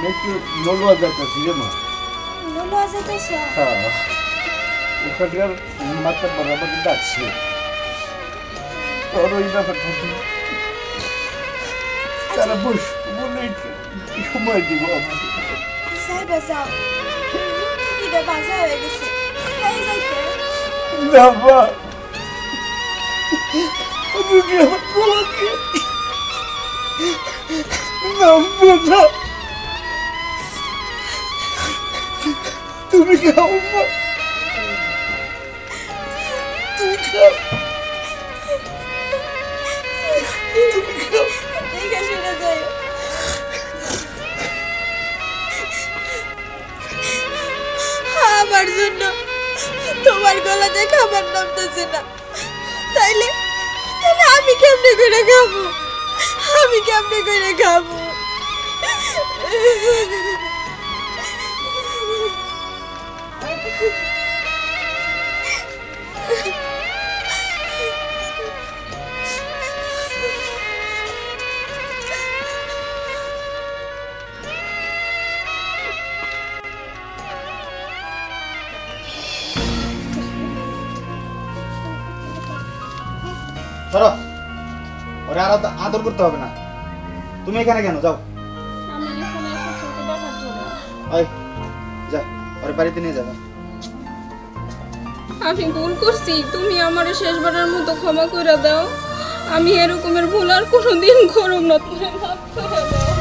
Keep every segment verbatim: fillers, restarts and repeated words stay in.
একটু নলুয়া যাইতেছি রে মা। নলুয়া যাইতেছ? হ্যাঁ, ওখানকার মাথা বড় আমাকে ডাকছে, তোর ওই ব্যাপারটা তারা বস বলে সময় দিব আমাকে। সাহেব যাও, টিকিটা বাজা হয়ে গেছে, হয়ে যাইতে না মা, রুটি আমার গলা দিয়ে নামবে না। তুমি খাও মা, তুমি খাও, তুমি খাও। দেখে শুনে যাই। আমার জন্য তোমার গলাতে খাবার নামতেছে না, তাইলে তাহলে আমি কেমনে করে খাবো? আমি কেমনে করে খাবো? ধরো, ওরে আর আদর করতে হবে না। তুমি এখানে কেন? যাও, ওই যা, ওর বাড়িতে নিয়ে যাবে। আমি ভুল করছি, তুমি আমার শেষবারের মতো ক্ষমা করে দাও। আমি এরকমের ভুল আর কোনোদিন করব না, তুমি মাফ করে দাও।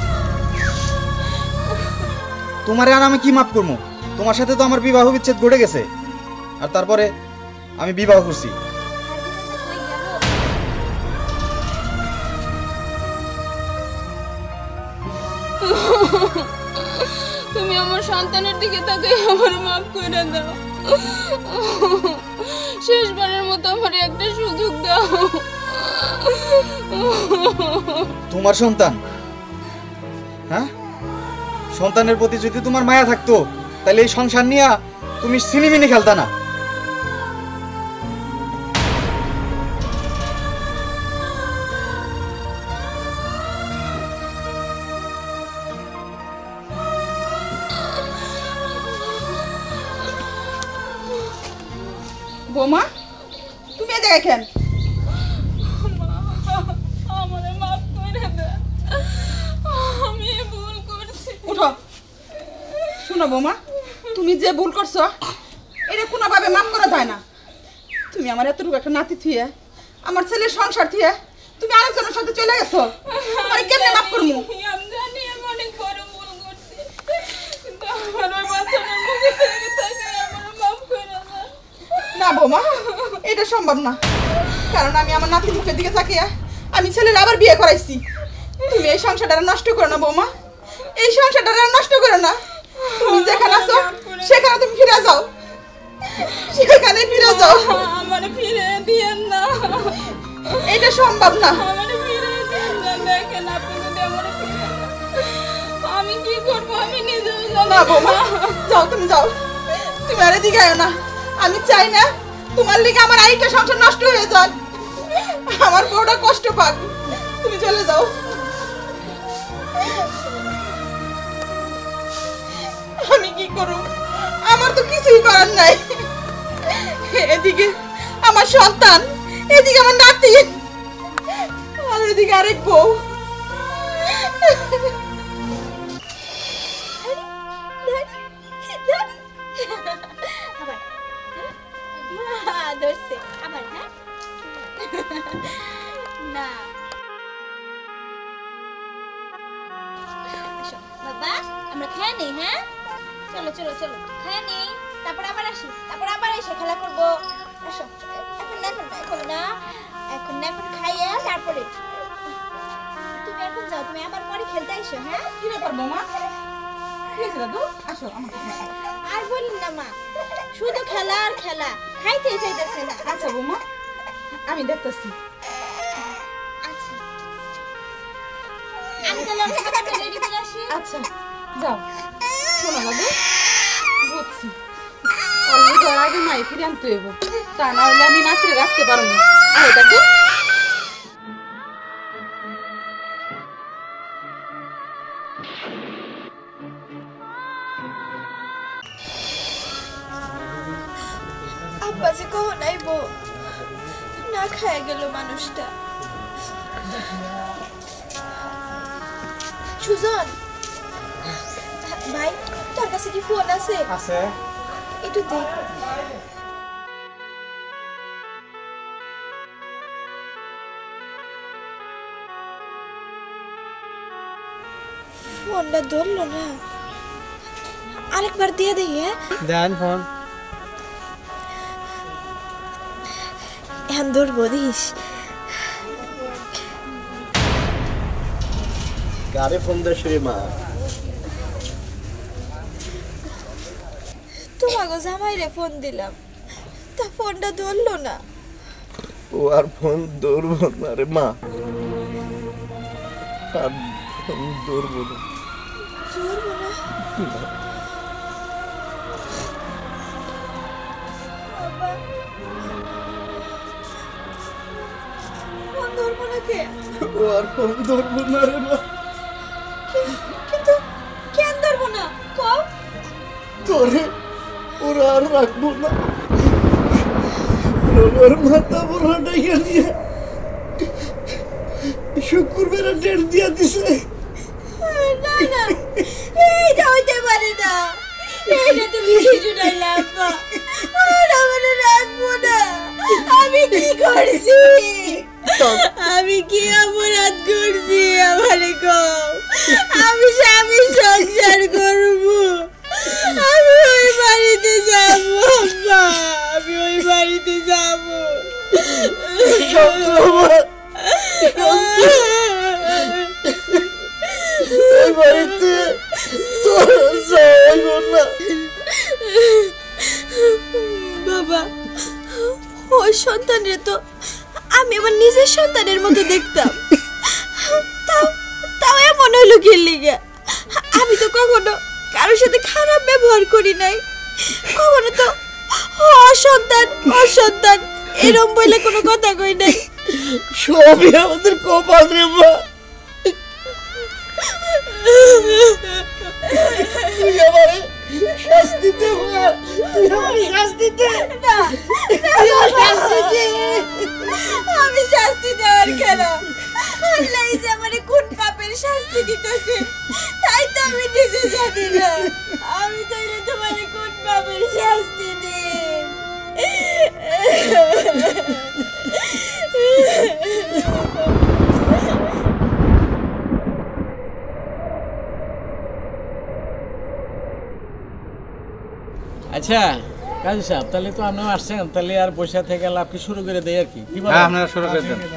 তোমারে আর আমি কি মাফ করবো? তোমার সাথে তো আমার বিবাহ বিচ্ছেদ ঘটে গেছে, আর তারপরে আমি বিবাহ করছি। তুমি আমার সন্তানের দিকে তাকিয়ে আমার মাফ করে দাও। শেষবারের মতো আমার একটা সুযোগ দাও। তোমার সন্তান? হ্যাঁ, সন্তানের প্রতি যদি তোমার মায়া থাকতো তাহলে এই সংসার নিয়ে তুমি সিনেমিনি খেলতা না। বৌমা, তুমি এ জায়গায় কেন? আমারে মাফ করে দাও, আমি ভুল করছি। উঠো। শোনো বৌমা, তুমি যে ভুল করছো এটা কোনোভাবে মাফ করা যায় না। তুমি আমার এতটুকু একটা নাতি থুয়ে, আমার ছেলের সংসার থুয়ে তুমি আরেকজনের সাথে চলে গেছো, তোমার কেমনে মাফ করবো? আমি জানি আমি অনেক বড় ভুল করছি, কিন্তু আমার ওই বাচ্চাটার মুখে থেকে তাকে আমার মাফ করে দাও। না বৌমা, এটা সম্ভব না, কারণ আমি আমার নাতির মুখের দিকে তাকিয়ে আমি ছেলের আবার বিয়ে করাইছি। তুমি এই সংসারটা নষ্ট করো না বৌমা, এই সংসারটা নষ্ট করো না। তুমি যেখানে আছো সেখানে তুমি ফিরে যাও, সেখানে ফিরে যাও। আমারে ফিরে দিয়েন না, এটা সম্ভব না। আমারে ফিরে দিয়েন না। দেখেন আপনি যদি আমারে ফিরে দেন, আমি কি করবো আমি নিজেও জানি না বৌমা, যাও তুমি যাও, তুমি আর এদিকে আয় না। আমি চাই না তোমার লিগে আমার আরেকটা সংসার নষ্ট হয়ে যাক, আমার বউটা কষ্ট পাক। তুমি চলে যাও। আমি কি করব? আমার তো কিছুই করার নাই। এদিকে আমার সন্তান, এদিকে আমার নাতি, আর এদিকে আরেক বউ। ধরছে আবার। হ্যাঁ না আসো বাবা, আমরা খেয়ে নেই। হ্যাঁ চলো চলো চলো খেয়ে নেই, তারপর আবার আসি, তারপর আবার এসে খেলা করবো। আসো, এখন না এখন না এখন না এখন না এখন খাইয়া তারপরে তুমি এখন যাও, তুমি আবার পরে খেলতে এসো। হ্যাঁ কি ব্যাপার বৌমা? কি হয়েছে দাদু? আসো আমার কাছে আসো। আর বলিন না মা, শুধু খেলা আর খেলা, খাইতে চাইতেছে না। আচ্ছা বৌমা, আমি দেখতেছি। আচ্ছা আমি তাহলে খাবারটা রেডি করে আসি। আচ্ছা যাও। শোনো দাদু, বুঝছি অলরেডি আগে মাই ফিরে আনতে হইব, তা না হলে আমি নাতিরে রাখতে পারবো না। আরে দাদু, আব্বা যে কখন আইব, না খায় গেল মানুষটা। সুজন ভাই, তোর কাছে কি ফোন আছে? আছে। একটু দেখ। ফোনটা ধরলো না, আরেকবার দিয়ে দেখি। হ্যাঁ দেন ফোন। এখন ধরবো দিস। গাড়ি ফোন দেশ রে মা। তোমাকে জামাইরে ফোন দিলাম, তা ফোনটা ধরলো না। ও আর ফোন ধরবো না রে মা, আর ফোন ধরবো না। ধরবো না? বাবা, ফোন ধরবো না কে? ও আর ফোন ধরবো না রে মা। কি- কিন্তু কেন ধরবো না কও? তোরে ওরা আর রাখবো না। ওর মাথা বড় ডাইয়া নিয়ে শুক্রবার ডেট দিয়া দিছে। না না, এইটা হইতে পারে না। এইটা তুমি কিছু নাই লাম্বা, আর আমার রাখবো না। আমি কি করছি? আমি কি অপরাধ করছি? আমারে কও। আমি স্বামী সংসার করবো, আমি ওই বাড়িতে যাবো আব্বা, আমি ওই বাড়িতে যাবো। ওই বাড়িতে তোর যাইব না বাবা। ওই সন্তানের তো আমি আমার নিজের সন্তানের মতো দেখতাম, তাও তাও এমন হইলো কি লিগা? আমি তো কখনো কারোর সাথে খারাপ ব্যবহার করি নাই, কখনো তো অসন্তান অসন্তান এরম বলে কোনো কথা কই নাই। সবই আমাদের কপাল রে মা। তুই আমারে শাস্তি দে মা, তুই আমারে শাস্তি দে। না, না বাবা, আমি শাস্তি দেওয়ার কেন? আল্লাহ যে আমারে কোন পাপের শাস্তি দিতেছে তাই তো আমি নিজে জানি না। আমি তাইলে তোমারে কোন পাপের শাস্তি দিই? আচ্ছা কাজী সাহেব, তাহলে তো আপনিও আসছেন, তাহলে আর বসে থেকে লাভ কি শুরু করে দেয় আর কি? কি বলেন? হ্যাঁ আপনারা শুরু করে দেন।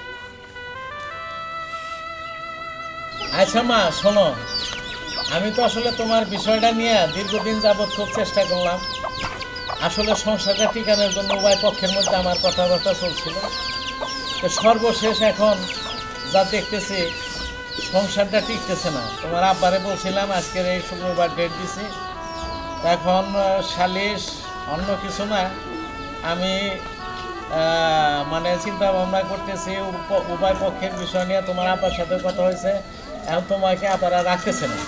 আচ্ছা মা শোনো, আমি তো আসলে তোমার বিষয়টা নিয়ে দীর্ঘদিন যাবৎ খুব চেষ্টা করলাম। আসলে সংসারটা টিকানোর জন্য উভয় পক্ষের মধ্যে আমার কথাবার্তা চলছিল। তো সর্বশেষ এখন যা দেখতেছি সংসারটা টিকতেছে না। তোমার আব্বারে বলছিলাম আজকের এই শুক্রবার ডেট দিছি, এখন সালিশ অন্য কিছু না, আমি মানে চিন্তা ভাবনা করতেছি উভয় পক্ষের বিষয় নিয়ে। তোমার আব্বার সাথে কথা হয়েছে, এখন তোমাকে আপনারা রাখতেছে না।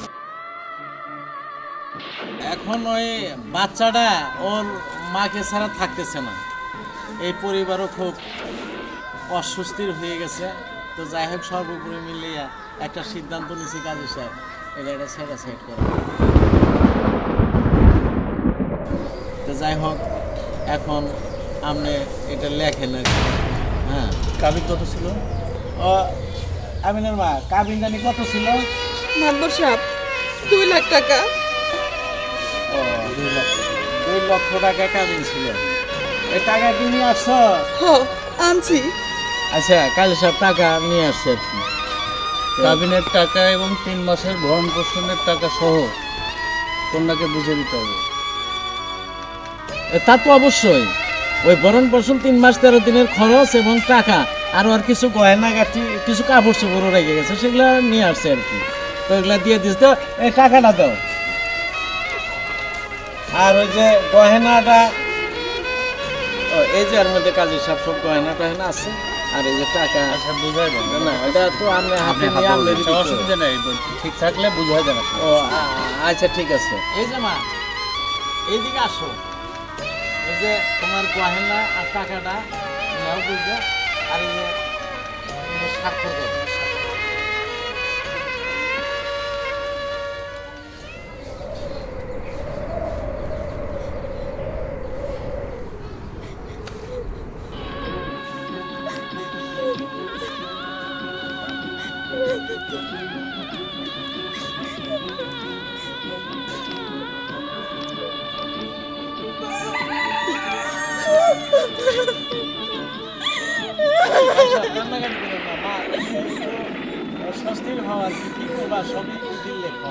এখন ওই বাচ্চাটা ওর মাকে ছাড়া থাকতেছে না, এই পরিবারও খুব অস্বস্তির হয়ে গেছে। তো যাই হোক সর্বোপরি মিলিয়ে একটা সিদ্ধান্ত নিয়েছি কাজী সাহেব, এটা একটা সেটা সেট করা। তো যাই হোক এখন আপনি এটা লেখেন আর কি। হ্যাঁ, কাবিন কত ছিল? ও আমিনের মা, কাবিন জানি কত ছিল? মাতবর সাহেব, দুই লাখ টাকা। ও দুই লক্ষ দুই লক্ষ টাকা কাবিন ছিল। এই টাকা কি নিয়ে আসছো? হ, আনছি। আচ্ছা কাজী সাহেব টাকা নিয়ে আসছে আর কি। কাবিনের টাকা এবং তিন মাসের ভরণ পোষণের টাকা সহ কন্যাকে বুঝে দিতে হবে। এ, তা তো অবশ্যই। ওই ভরণ পোষণ তিন মাস তেরো দিনের খরচ এবং টাকা, আরও আর কিছু গয়নাগাটি কিছু কাপড় চোপড়ও রেখে গেছে, সেগুলো নিয়ে আসছে আর কি। তো এগুলা দিয়ে দিস তো, এই টাকাটা দাও। আর ওই যে গয়নাটা, ও এই যে এর মধ্যে কাজী সাহেব সব গয়না টয়না আছে, আর এই যে টাকা। আচ্ছা বুঝাই দেন, না এটা তো আপনি হাতে নিয়ে আপনি দিতে হবে। অসুবিধা নেই, ঠিক থাকলে বুঝাই দেন। ও আ- আচ্ছা ঠিক আছে। এই যে মা, এইদিকে আসো। এই যে তোমার গহেনা আর টাকাটা নেও বুঝছো, আর এই যে তুমি স্বাক্ষর করো। কান্নাকাটি করো না মা, স্বস্তির হওয়ার কি করবা সবই দিল লেখন।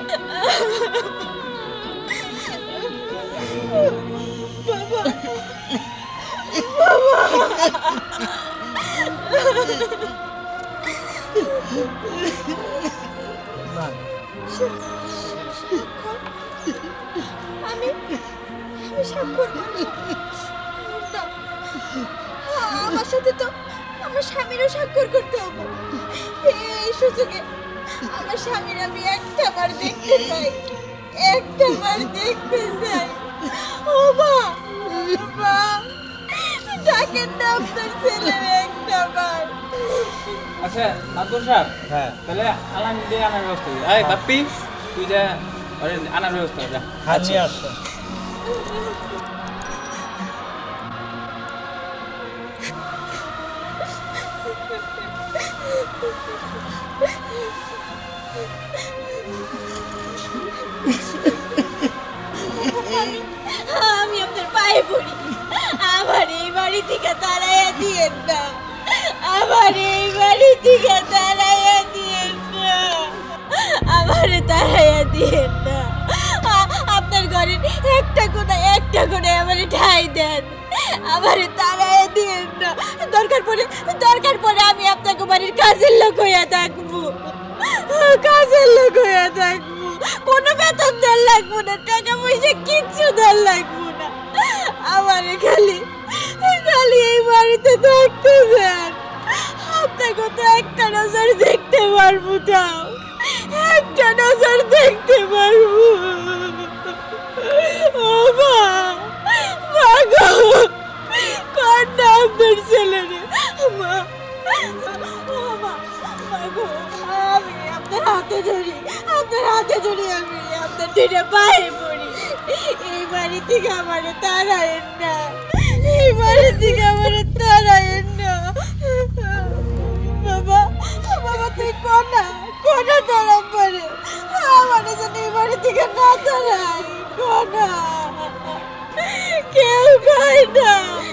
আমি আমি স্বাক্ষর করব না। আমার সাথে তো আমার স্বামীরও স্বাক্ষর করতে হবে। এই সুযোগে আমার স্বামীর আমি একটা বার দেখতে চাই, একটা বার দেখতে চাই। ও মা, মা, ডাকেন না আপনার ছেলের একটা বার। আচ্ছা মাদুর সাহেব, হ্যাঁ তাহলে আলাম দিয়ে আনার ব্যবস্থা করি। এই বাপ্পি, তুই যা ওরে আনার ব্যবস্থা কর, যা। হাত নিয়ে আসো। আমি আপনার পায়ে পড়ি, আমার এই বাড়ি থেকে তাড়াইয়া দিয়েন না, আমার এই বাড়ি থেকে তাড়াইয়া দিয়েন না, আমার তাড়াইয়া দিয়েন না। আ- আপনার ঘরের একটা কোণা একটা কোণে আমার ঠাই দেন, আমার তাড়াইয়া দিয়েন না। দরকার পড়ে দরকার পড়ে আমি আপনাকে বাড়ির কাজের লোক হইয়া থাকবো, কাজের লোক হইয়া থাকবো। কোনো বেতন দেন লাগবো না, টাকা পয়সা কিচ্ছু দেন লাগবো না। আমার খালি খালি এই বাড়িতে থাকতে দেন। আপনাকে তো একটা নজর দেখতে পারবো, তাও একটা নজর দেখতে পারবো। ও মা, মা গো, কন্যা আপনার ছেলে রে মা। ও মা, মা গো, আমি আপনার হাতে ধরি, আপনার হাতে ধরি, আমি আপনার দুইটা পায়ে পড়ি। এই বাড়ি থেকে আমার তাড়ায়েন না, এই বাড়ি থেকে আমার তাড়ায়েন না। বাবা, বাবা তুই কোনা কোনা তাড়া পারে আমার যেন এই বাড়ি থেকে না তাড়াই, কোনা কেউ খায় না।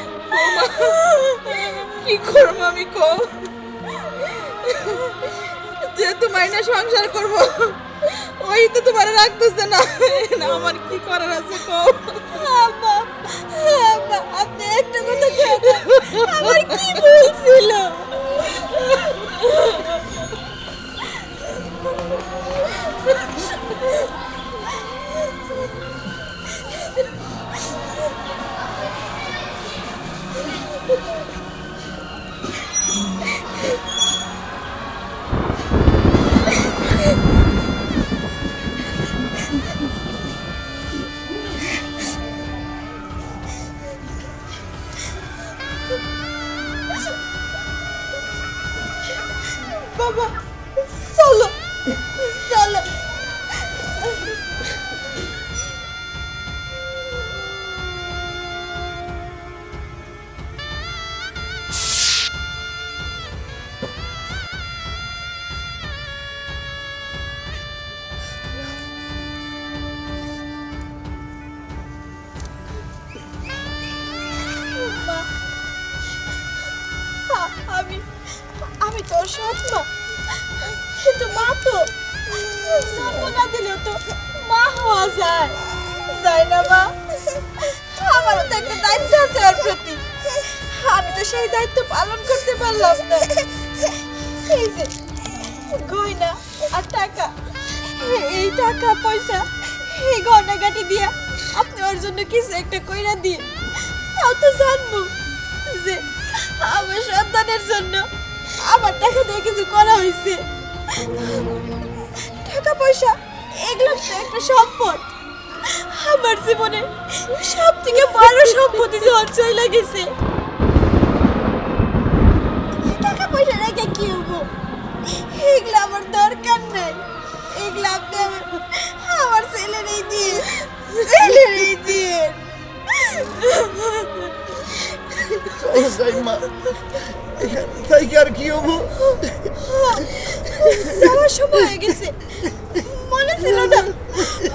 কি করব আমি, কো যে তোমার না সংসার করব, ওই তো তোমার রাখতেছে না। না, আমার কি করার আছে, কো। আব্বা, আব্বা, আপনি একটা কথা কেন, আমার কি ভুল ছিল? বাবা, চলো চলো। মা, আ- আমি আমি তোর সৎ মা, কিন্তু মা তো জন্ম না দিলেও তো মা হওয়া যায়, যায় না মা? আমারও তো একটা দায়িত্ব আছে ওর প্রতি, আমি তো সেই দায়িত্ব পালন করতে পারলাম না। এই যে গয়না আর টাকা, এই টাকা পয়সা, এই গয়নাগাটি দিয়া আপনি ওর জন্য কিছু একটা কইরা দিয়ে, তাও তো জানবো যে আমার সন্তানের জন্য আমার টাকা দিয়ে কিছু করা হয়েছে। টাকা পয়সা এগুলো তো একটা সম্পদ, আমি আমার জীবনে সব থেকে বড় সম্পত্তি সঞ্চয় লাগেছে। টাকা পয়সা রেখে কি হবো? এগুলো আমার দরকার নাই। এগুলো আপনি আমার আমার ছেলেরই দিয়ে ছেলেরই দিয়ে মা তাই কি আর কি হবো? যাওয়ার সময় হয়ে গেছে, মনে ছিল না